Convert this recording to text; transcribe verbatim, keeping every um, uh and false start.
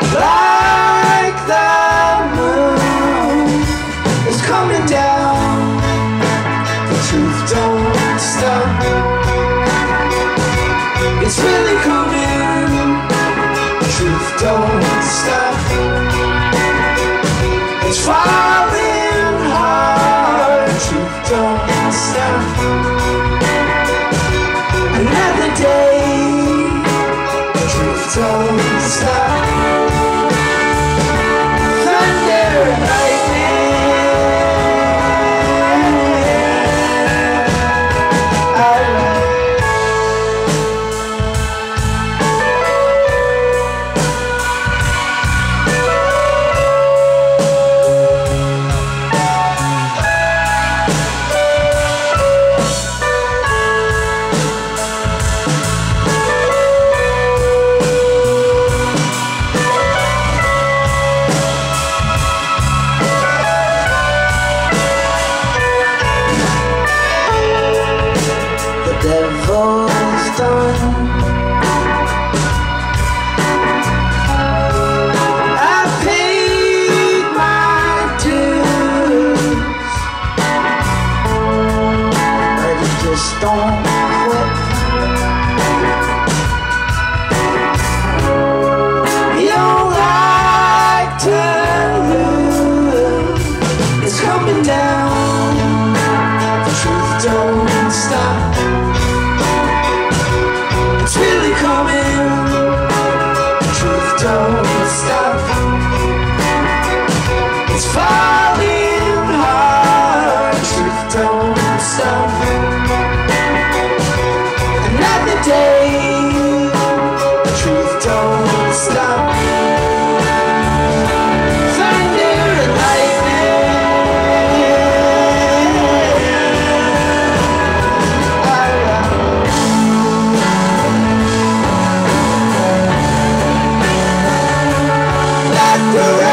like the moon is coming down. The truth don't stop. It's really coming. The truth don't stop. It's falling hard. The truth don't stop. Another day. The truth don't stop. Thunder and lightning. Devil's done. I paid my dues, but it just don't quit. You don't like to lose. It's coming down. The truth don't stop. It's really coming. The truth don't stop. It's falling hard. The truth don't stop. Another day. The truth don't stop. Thunder and lightning. Like the